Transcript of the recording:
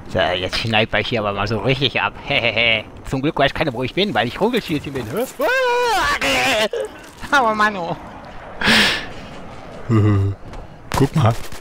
So, jetzt schneidet euch hier aber mal so richtig ab. Hehehe. Zum Glück weiß keiner, wo ich bin, weil ich Vogelschießchen bin. Aber Mann, oh. Guck mal.